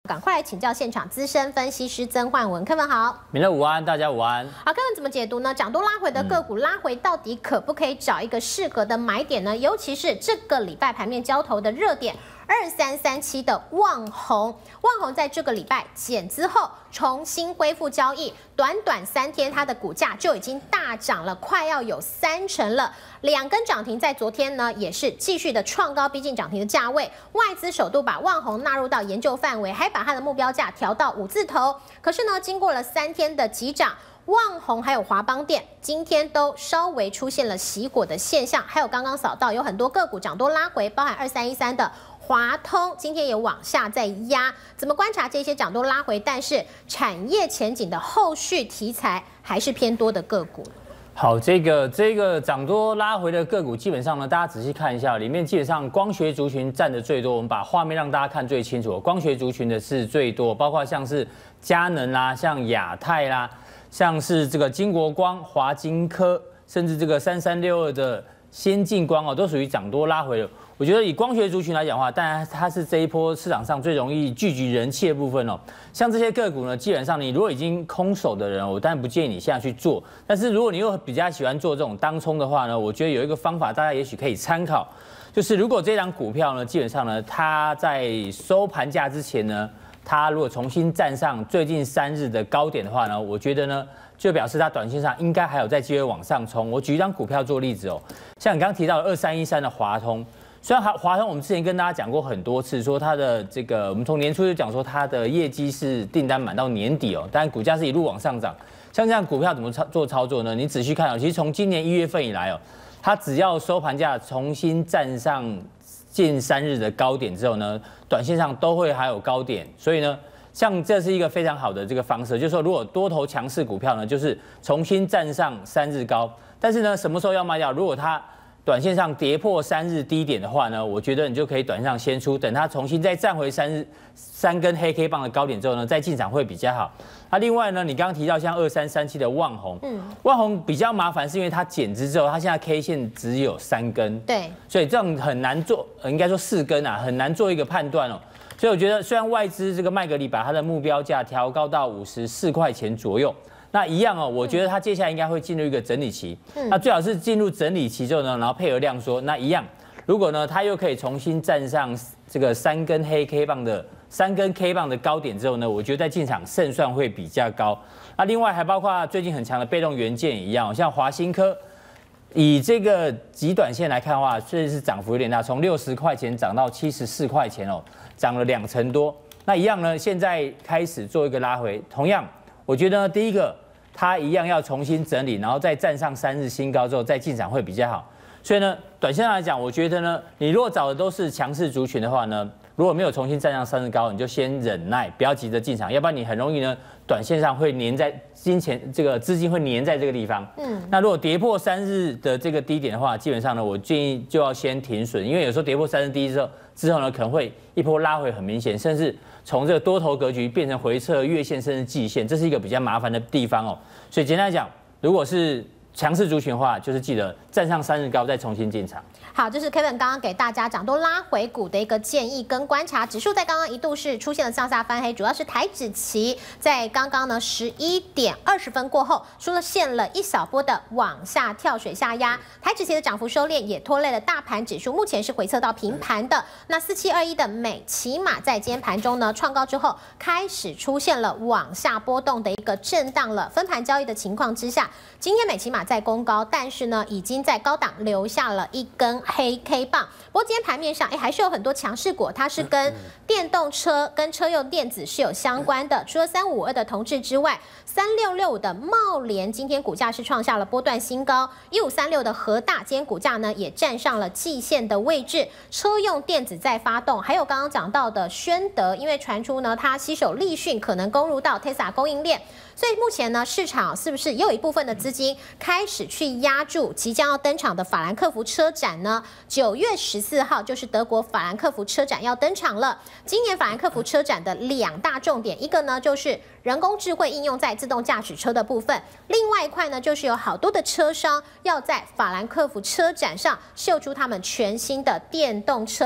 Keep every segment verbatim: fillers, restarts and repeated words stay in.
赶快来请教现场资深分析师曾焕文， Kevin 好， 明乐午安，大家午安。 好 ，Kevin 怎么解读呢？涨多拉回的个股拉回到底可不可以找一个适合的买点呢？尤其是这个礼拜盘面交投的热点。 二三三七的旺宏，旺宏在这个礼拜减资后重新恢复交易，短短三天，它的股价就已经大涨了，快要有三成了。两根涨停，在昨天呢也是继续的创高，逼近涨停的价位。外资首度把旺宏纳入到研究范围，还把它的目标价调到五字头。可是呢，经过了三天的急涨。 旺宏还有华邦电今天都稍微出现了熄火的现象，还有刚刚扫到有很多个股涨多拉回，包含二三一三的华通今天也往下在压。怎么观察这些涨多拉回，但是产业前景的后续题材还是偏多的个股？ 好，这个这个涨多拉回的个股，基本上呢，大家仔细看一下，里面基本上光学族群占的最多。我们把画面让大家看最清楚，光学族群的是最多，包括像是佳能啦，像亚太啦。 像是这个金国光、华金科，甚至这个三三六二的先进光哦，都属于涨多拉回的。我觉得以光学族群来讲的话，当然它是这一波市场上最容易聚集人气的部分哦。像这些个股呢，基本上你如果已经空手的人，我当然不建议你现在去做。但是如果你又比较喜欢做这种当冲的话呢，我觉得有一个方法，大家也许可以参考，就是如果这张股票呢，基本上呢，它在收盘价之前呢。 它如果重新站上最近三日的高点的话呢，我觉得呢，就表示它短线上应该还有在机会往上冲。我举一张股票做例子哦，像你刚刚提到的二三一三的华通，虽然华华通我们之前跟大家讲过很多次，说它的这个我们从年初就讲说它的业绩是订单满到年底哦，但股价是一路往上涨。像这样股票怎么操做操作呢？你仔细看哦，其实从今年一月份以来哦，它只要收盘价重新站上。 近三日的高点之后呢，短线上都会还有高点，所以呢，像这是一个非常好的这个方式，就是说如果多头强势股票呢，就是重新站上三日高，但是呢，什么时候要卖掉？如果它短线上跌破三日低点的话呢，我觉得你就可以短线上先出，等它重新再站回三日三根黑 K 棒的高点之后呢，再进场会比较好。那、啊、另外呢，你刚刚提到像二三三七的旺宏，嗯，旺宏比较麻烦，是因为它减资之后，它现在 K 线只有三根， 对， 所以这样很难做，呃、应该说四根啊，很难做一个判断哦。所以我觉得，虽然外资这个麦格理把它的目标价调高到五十四块钱左右。 那一样哦，我觉得它接下来应该会进入一个整理期。嗯、那最好是进入整理期之后呢，然后配合量缩。那一样，如果呢它又可以重新站上这个三根黑 K 棒的三根 K 棒的高点之后呢，我觉得在进场胜算会比较高。那另外还包括最近很强的被动元件也一样，像华新科，以这个极短线来看的话，确实是涨幅有点大，从六十块钱涨到七十四块钱哦，涨了两成多。那一样呢，现在开始做一个拉回，同样。 我觉得呢，第一个，它一样要重新整理，然后再站上三日新高之后再进场会比较好。所以呢，短线上来讲，我觉得呢，你如果找的都是强势族群的话呢，如果没有重新站上三日高，你就先忍耐，不要急着进场，要不然你很容易呢，短线上会黏在金钱这个资金会黏在这个地方。嗯，那如果跌破三日的这个低点的话，基本上呢，我建议就要先停损，因为有时候跌破三日低之后，之后呢可能会一波拉回很明显，甚至。 从这个多头格局变成回撤月线甚至季线，这是一个比较麻烦的地方哦。所以简单来讲，如果是强势族群的话，就是记得站上三日高再重新进场。 好，这是 Kevin 刚刚给大家涨多拉回股的一个建议跟观察。指数在刚刚一度是出现了向下翻黑，主要是台指期在刚刚呢十一点二十分过后出现了一小波的往下跳水下压，台指期的涨幅收敛也拖累了大盘指数，目前是回测到平盘的。那四七二一的美骑马在今天盘中呢创高之后，开始出现了往下波动的一个震荡了。分盘交易的情况之下，今天美骑马在攻高，但是呢已经在高档留下了一根黑 K 棒。不过今天盘面上，哎，还是有很多强势股，它是跟电动车、跟车用电子是有相关的。除了三五二的同志之外，三六六五的茂联今天股价是创下了波段新高，一五三六的和大今天股价呢也站上了季线的位置。车用电子在发动，还有刚刚讲到的宣德，因为传出呢它携手立讯可能攻入到 Tesla 供应链。所以目前呢，市场是不是也有一部分的资金开始去压住即将要登场的法兰克福车展呢？九月十四号就是德国法兰克福车展要登场了。今年法兰克福车展的两大重点，一个呢就是人工智慧应用在自动驾驶车的部分，另外一块呢就是有好多的车商要在法兰克福车展上秀出他们全新的电动车。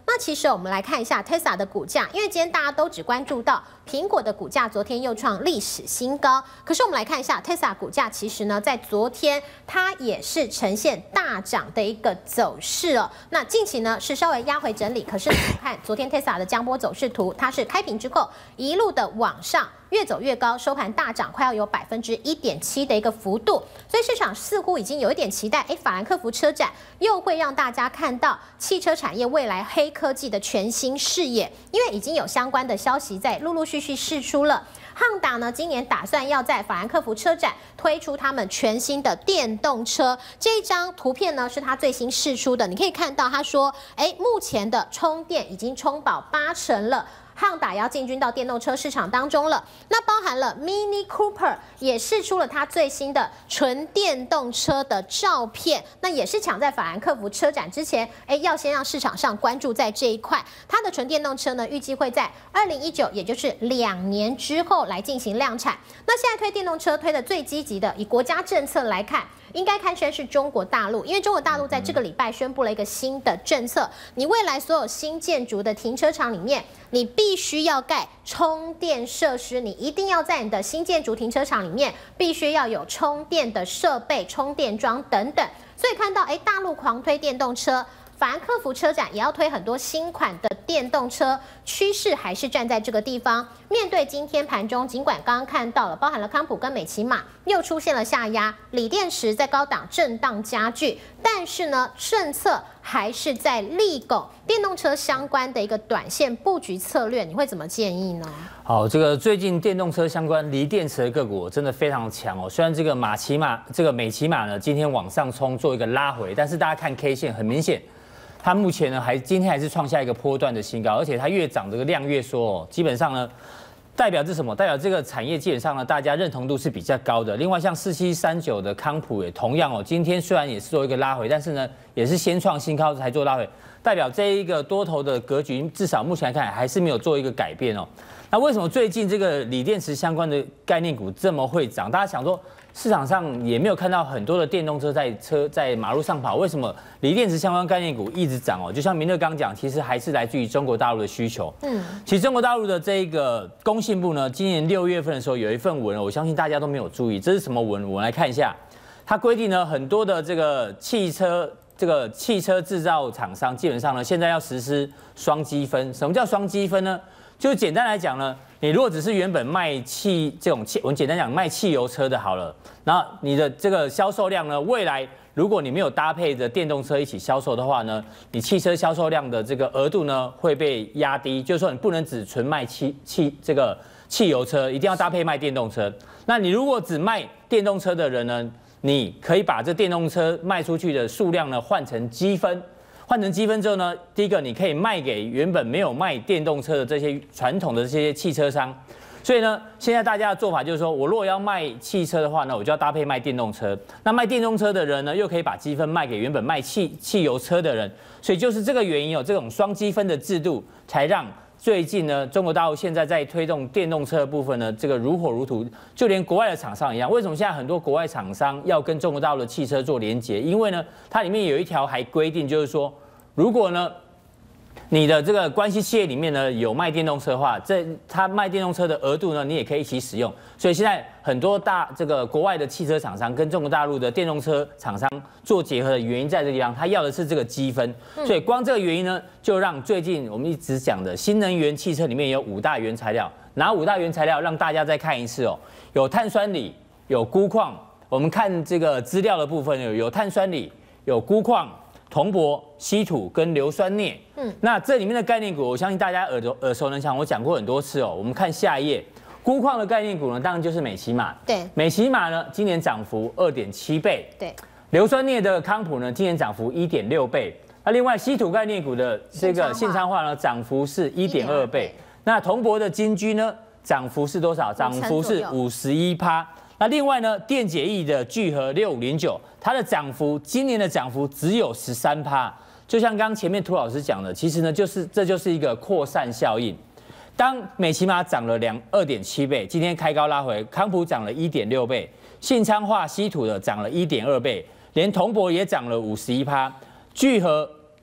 那其实我们来看一下 Tesla 的股价，因为今天大家都只关注到苹果的股价，昨天又创历史新高。可是我们来看一下 Tesla 股价，其实呢，在昨天它也是呈现大涨的一个走势哦。那近期呢是稍微压回整理，可是你看昨天 Tesla 的江波走势图，它是开平之后一路的往上。越走越高，收盘大涨，快要有百分之一点七的一个幅度，所以市场似乎已经有一点期待，哎，法兰克福车展又会让大家看到汽车产业未来黑科技的全新视野，因为已经有相关的消息在陆陆续续释出了。汉达呢，今年打算要在法兰克福车展推出他们全新的电动车。这一张图片呢，是他最新释出的，你可以看到他说，哎，目前的充电已经充饱八成了。汉达也要进军到电动车市场当中了，那包含了 Mini Cooper 也释出了它最新的纯电动车的照片，那也是抢在法兰克福车展之前，哎，要先让市场上关注在这一块。它的纯电动车呢，预计会在二零一九，也就是两年之后来进行量产。那现在推电动车推的最积极的，以国家政策来看。应该看成是中国大陆，因为中国大陆在这个礼拜宣布了一个新的政策，你未来所有新建筑的停车场里面，你必须要盖充电设施，你一定要在你的新建筑停车场里面必须要有充电的设备、充电桩等等。所以看到，哎，大陆狂推电动车。法兰克福车展也要推很多新款的电动车，趋势还是站在这个地方。面对今天盘中，尽管刚刚看到了，包含了康普跟美骑马又出现了下压，锂电池在高档震荡加剧，但是呢，政策还是在利拱电动车相关的一个短线布局策略，你会怎么建议呢？ 好，这个最近电动车相关锂电池的个股真的非常强哦。虽然这个马骑马这个美骑马呢今天往上冲做一个拉回，但是大家看 K 线很明显。它目前呢，还今天还是创下一个波段的新高，而且它越涨这个量越缩哦，基本上呢，代表是什么？代表这个产业基本上呢，大家认同度是比较高的。另外，像四七三九的康普也同样哦，今天虽然也是做一个拉回，但是呢，也是先创新高才做拉回，代表这一个多头的格局，至少目前来看还是没有做一个改变哦。那为什么最近这个锂电池相关的概念股这么会涨？大家想说，市场上也没有看到很多的电动车在车在马路上跑，为什么锂电池相关概念股一直涨哦？就像明乐刚讲，其实还是来自于中国大陆的需求。嗯，其实中国大陆的这个工信部呢，今年六月份的时候有一份文，我相信大家都没有注意，这是什么文？我们来看一下，它规定呢，很多的这个汽车这个汽车制造厂商基本上呢，现在要实施双积分。什么叫双积分呢？就是简单来讲呢，你如果只是原本卖汽这种汽，我们简单讲卖汽油车的好了，然后你的这个销售量呢，未来如果你没有搭配着电动车一起销售的话呢，你汽车销售量的这个额度呢会被压低，就是说你不能只纯卖汽汽这个汽油车，一定要搭配卖电动车。那你如果只卖电动车的人呢，你可以把这电动车卖出去的数量呢换成积分。换成积分之后呢，第一个你可以卖给原本没有卖电动车的这些传统的这些汽车商，所以呢，现在大家的做法就是说，我如果要卖汽车的话呢，我就要搭配卖电动车。那卖电动车的人呢，又可以把积分卖给原本卖汽汽油车的人，所以就是这个原因有这种双积分的制度，才让最近呢，中国大陆现在在推动电动车的部分呢，这个如火如荼，就连国外的厂商一样。为什么现在很多国外厂商要跟中国大陆的汽车做连结？因为呢，它里面有一条还规定，就是说，如果呢，你的这个关系企业里面呢有卖电动车的话，这它卖电动车的额度呢，你也可以一起使用。所以现在很多大这个国外的汽车厂商跟中国大陆的电动车厂商做结合的原因在这个地方，他要的是这个积分。所以光这个原因呢，就让最近我们一直讲的新能源汽车里面有五大原材料，哪五大原材料让大家再看一次哦，有碳酸锂，有钴矿。我们看这个资料的部分有有碳酸锂，有钴矿。铜箔、稀土跟硫酸镍，嗯，那这里面的概念股，我相信大家耳熟耳熟能详，我讲过很多次哦。我们看下一页，钴矿的概念股呢，当然就是美骑马， 对， 美骑马呢今年涨幅二点七倍， 对， 硫酸镍的康普呢今年涨幅一点六倍，那另外稀土概念股的这个信昌化呢涨幅是一点二倍，那铜箔的金居呢涨幅是多少？涨幅是五十一趴。那另外呢，电解液的聚合六五零九，它的涨幅今年的涨幅只有十三趴，就像刚刚前面涂老师讲的，其实呢就是这就是一个扩散效应。当美骑马涨了两二点七倍，今天开高拉回，康普涨了一点六倍，信昌化稀土的涨了一点二倍，连铜箔也涨了五十一趴，聚合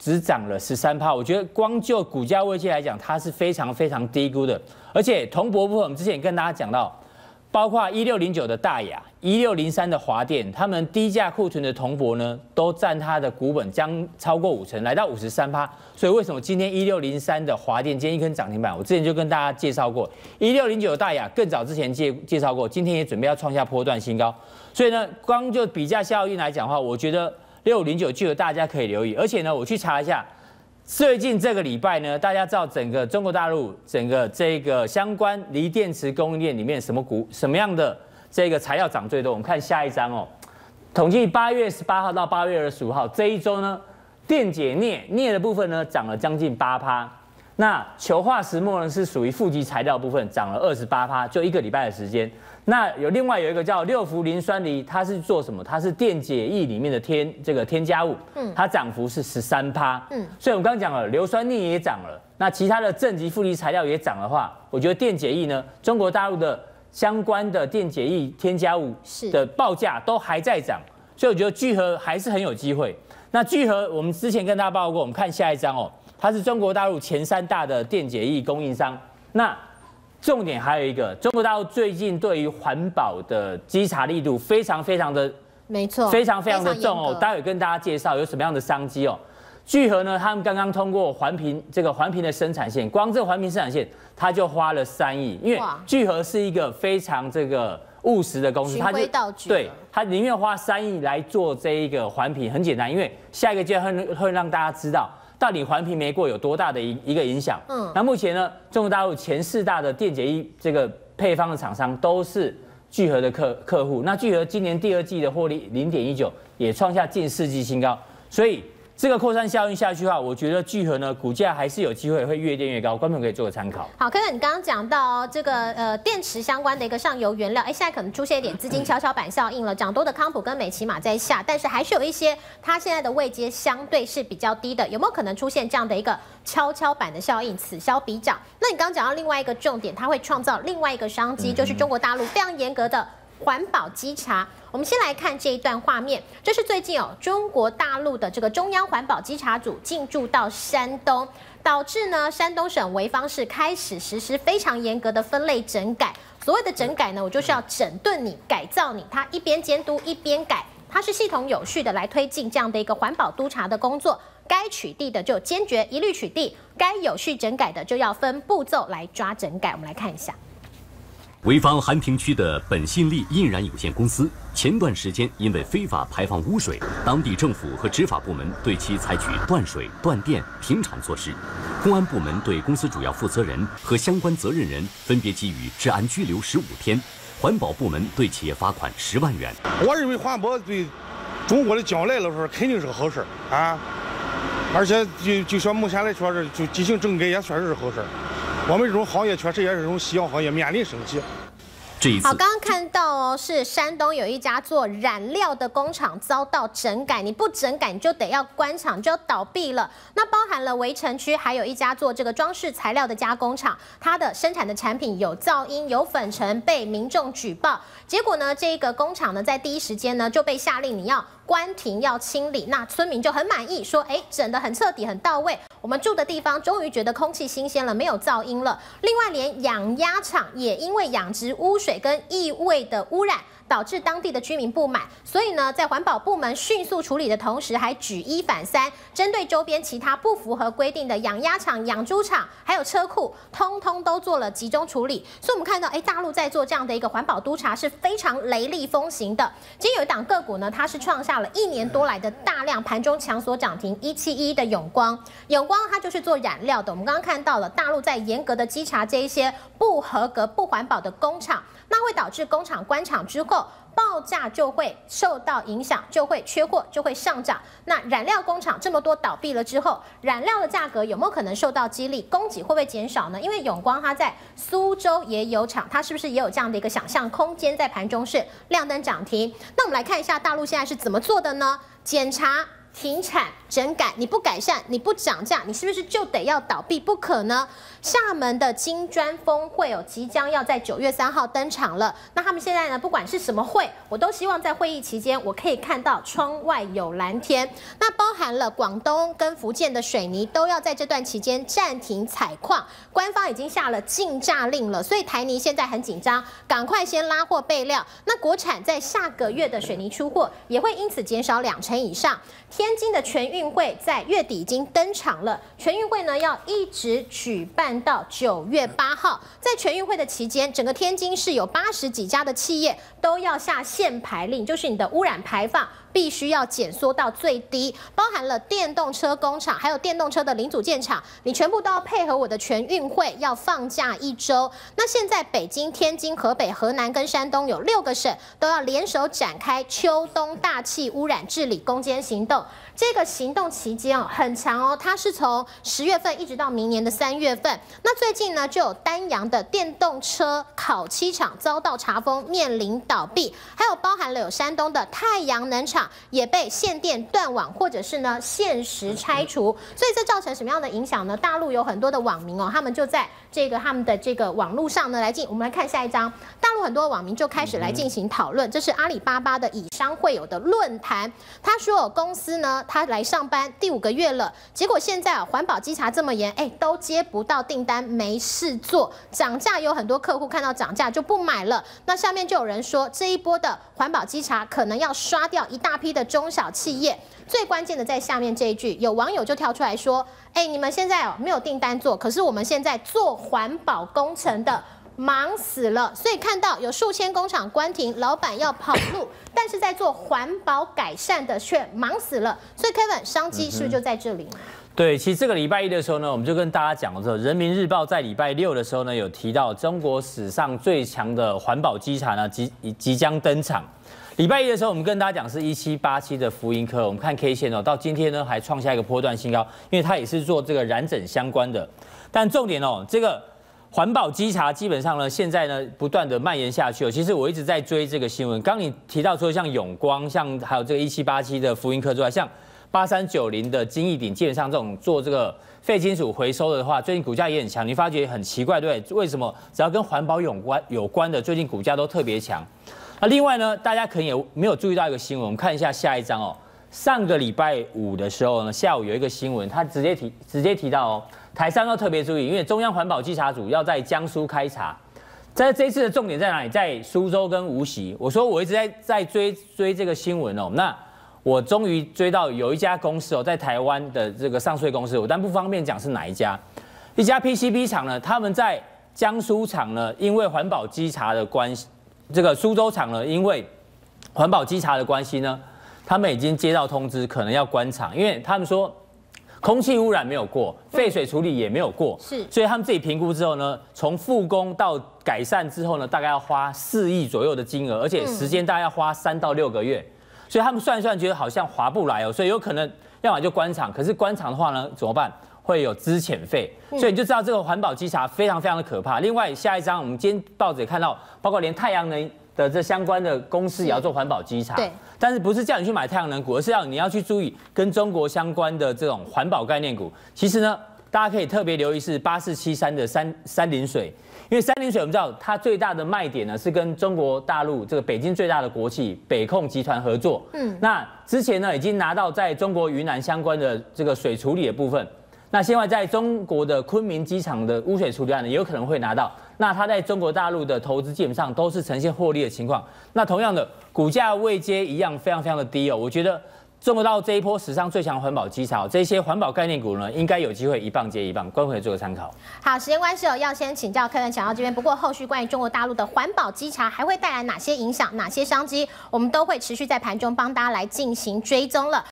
只涨了十三趴，我觉得光就股价位阶来讲，它是非常非常低估的。而且铜箔部分，我们之前也跟大家讲到，包括一六零九的大亚、一六零三的华电，他们低价库存的铜箔呢，都占它的股本将超过五成，来到五十三趴。所以为什么今天一六零三的华电今天一根涨停板？我之前就跟大家介绍过，一六零九的大亚更早之前介介绍过，今天也准备要创下波段新高。所以呢，光就比价效应来讲的话，我觉得六五零九具有大家可以留意。而且呢，我去查一下。最近这个礼拜呢，大家知道整个中国大陆整个这个相关锂电池供应链里面什么股什么样的这个材料涨最多？我们看下一张哦，统计八月十八号到八月二十五号这一周呢，电解镍镍的部分呢涨了将近八趴，那球化石墨呢是属于负极材料部分涨了二十八趴，就一个礼拜的时间。那有另外有一个叫六氟磷酸锂，它是做什么？它是电解液里面的添这个添加物，嗯，它涨幅是十三趴，嗯，所以我们刚刚讲了，硫酸镍也涨了，那其他的正极负离材料也涨的话，我觉得电解液呢，中国大陆的相关的电解液添加物的报价都还在涨，所以我觉得聚合还是很有机会。那聚合我们之前跟大家报告过，我们看下一张哦，它是中国大陆前三大的电解液供应商，那。重点还有一个，中国大陆最近对于环保的稽查力度非常非常的， 没错， 非常非常的重哦。待会跟大家介绍有什么样的商机哦。聚合呢，他们刚刚通过环评这个环评的生产线，光这个环评生产线，它就花了三亿，因为聚合是一个非常这个务实的公司，它就对它宁愿花三亿来做这一个环评，很简单，因为下一个阶段会会让大家知道。到底环评没过有多大的一一个影响？嗯，那目前呢，中国大陆前四大的电解液这个配方的厂商都是聚合的客客户。那聚合今年第二季的获利零点一九也创下近世纪新高，所以这个扩散效应下去的话，我觉得聚合呢股价还是有机会会越垫越高，观众可以做个参考。 好，柯哥，你刚刚讲到、哦、这个呃电池相关的一个上游原料，哎，现在可能出现一点资金跷跷板效应了，涨多的康普跟美琪玛在下，但是还是有一些它现在的位阶相对是比较低的，有没有可能出现这样的一个跷跷板的效应，此消彼长？那你刚刚讲到另外一个重点，它会创造另外一个商机，就是中国大陆非常严格的环保稽查。我们先来看这一段画面，这是最近哦，中国大陆的这个中央环保稽查组进驻到山东，导致呢山东省潍坊市开始实施非常严格的分类整改。所谓的整改呢，我就是要整顿你、改造你，它一边监督一边改，它是系统有序的来推进这样的一个环保督查的工作。该取缔的就坚决一律取缔，该有序整改的就要分步骤来抓整改。我们来看一下。 潍坊韩平区的本信利印染有限公司前段时间因为非法排放污水，当地政府和执法部门对其采取断水、断电、停产措施。公安部门对公司主要负责人和相关责任人分别给予治安拘留十五天，环保部门对企业罚款十万元。 我认为环保对中国的将来来说肯定是个好事啊，而且就就说目前来说是就进行整改也算是好事。我们这种行业确实也是这种夕阳行业面临升级。 好，刚刚看到哦，是山东有一家做染料的工厂遭到整改，你不整改你就得要关厂，就要倒闭了。那包含了围城区，还有一家做这个装饰材料的加工厂，它的生产的产品有噪音、有粉尘，被民众举报。结果呢，这个工厂呢，在第一时间呢就被下令你要关停、要清理。那村民就很满意，说：“哎，整得很彻底、很到位。我们住的地方终于觉得空气新鲜了，没有噪音了。”另外，连养鸭场也因为养殖污水跟异味的污染，导致当地的居民不满，所以呢，在环保部门迅速处理的同时，还举一反三，针对周边其他不符合规定的养鸭场、养猪场，还有车库，通通都做了集中处理。所以，我们看到，哎，大陆在做这样的一个环保督查是非常雷厉风行的。今天有一档个股呢，它是创下了一年多来的大量盘中强锁涨停，一七一的永光，永光它就是做染料的。我们刚刚看到了，大陆在严格的稽查这一些不合格、不环保的工厂。那会导致工厂关厂之后，报价就会受到影响，就会缺货，就会上涨。那染料工厂这么多倒闭了之后，染料的价格有没有可能受到激励？供给会不会减少呢？因为永光它在苏州也有厂，它是不是也有这样的一个想象空间？在盘中是亮灯涨停。那我们来看一下大陆现在是怎么做的呢？检查、停产、 整改，你不改善，你不涨价，你是不是就得要倒闭不可呢？厦门的金砖峰会哦，即将要在九月三号登场了。那他们现在呢，不管是什么会，我都希望在会议期间，我可以看到窗外有蓝天。那包含了广东跟福建的水泥都要在这段期间暂停采矿，官方已经下了禁炸令了，所以台泥现在很紧张，赶快先拉货备料。那国产在下个月的水泥出货也会因此减少两成以上。天津的全运会在月底已经登场了，全运会呢要一直举办到九月八号。在全运会的期间，整个天津市有八十几家的企业都要下限排令，就是你的污染排放必须要减缩到最低，包含了电动车工厂，还有电动车的零组件厂，你全部都要配合我的全运会，要放假一周。那现在北京、天津、河北、河南跟山东有六个省都要联手展开秋冬大气污染治理攻坚行动。这个行动期间哦很长哦，它是从十月份一直到明年的三月份。那最近呢，就有丹阳的电动车烤漆厂遭到查封，面临倒闭，还有包含了有山东的太阳能厂也被限电断网，或者是呢限时拆除。所以这造成什么样的影响呢？大陆有很多的网民哦，他们就在这个他们的这个网络上呢来进，我们来看下一张，大陆很多网民就开始来进行讨论，这是阿里巴巴的以商会友的论坛，他说公司呢。他来上班第五个月了，结果现在啊环保稽查这么严，哎，都接不到订单，没事做，涨价有很多客户看到涨价就不买了。那下面就有人说，这一波的环保稽查可能要刷掉一大批的中小企业。最关键的在下面这一句，有网友就跳出来说，哎，你们现在哦没有订单做，可是我们现在做环保工程的。忙死了，所以看到有数千工厂关停，老板要跑路，但是在做环保改善的却忙死了。所以 Kevin 商机是不是就在这里？嗯、 对，其实这个礼拜一的时候呢，我们就跟大家讲的时候，人民日报在礼拜六的时候呢，有提到中国史上最强的环保稽查呢即即将登场。礼拜一的时候，我们跟大家讲是一七八七的福音科，我们看 K 线哦，到今天呢还创下一个波段新高，因为它也是做这个染整相关的。但重点哦，这个。环保稽查基本上呢，现在呢不断的蔓延下去。其实我一直在追这个新闻。刚你提到说像永光，像还有这个一七八七的福音科之外，像八三九零的金逸鼎，基本上这种做这个废金属回收的话，最近股价也很强。你发觉很奇怪，对不对？为什么只要跟环保有关有关的，最近股价都特别强？那另外呢，大家可能也没有注意到一个新闻，我们看一下下一张哦。上个礼拜五的时候呢，下午有一个新闻，他直接提直接提到哦。台商要特别注意，因为中央环保稽查组要在江苏开查。在这一次的重点在哪里？在苏州跟无锡。我说我一直在在追追这个新闻哦，那我终于追到有一家公司哦，在台湾的这个上市公司，我但不方便讲是哪一家。一家 P C B 厂呢，他们在江苏厂呢，因为环保稽查的关系，这个苏州厂呢，因为环保稽查的关系呢，他们已经接到通知，可能要关厂，因为他们说。空气污染没有过，废水处理也没有过，是，所以他们自己评估之后呢，从复工到改善之后呢，大概要花四亿左右的金额，而且时间大概要花三到六个月，所以他们算一算，觉得好像划不来哦，所以有可能要么就关厂，可是关厂的话呢，怎么办？会有资遣费，所以你就知道这个环保稽查非常非常的可怕。另外下一张，我们今天报纸也看到，包括连太阳能的这相关的公司也要做环保稽查，对，但是不是叫你去买太阳能股，而是要你要去注意跟中国相关的这种环保概念股。其实呢，大家可以特别留意是八四七三的三三林水，因为三林水我们知道它最大的卖点呢是跟中国大陆这个北京最大的国企北控集团合作，嗯，那之前呢已经拿到在中国云南相关的这个水处理的部分。那现在在中国的昆明机场的污水处理案呢，也有可能会拿到。那它在中国大陆的投资基本上都是呈现获利的情况。那同样的，股价位阶一样非常非常的低哦。我觉得中国大陆这一波史上最强环保稽查，这些环保概念股呢，应该有机会一棒接一棒，观众可以做个参考。 好，时间关系哦，要先请教Kevin讲到这边。不过后续关于中国大陆的环保稽查还会带来哪些影响、哪些商机，我们都会持续在盘中帮大家来进行追踪了。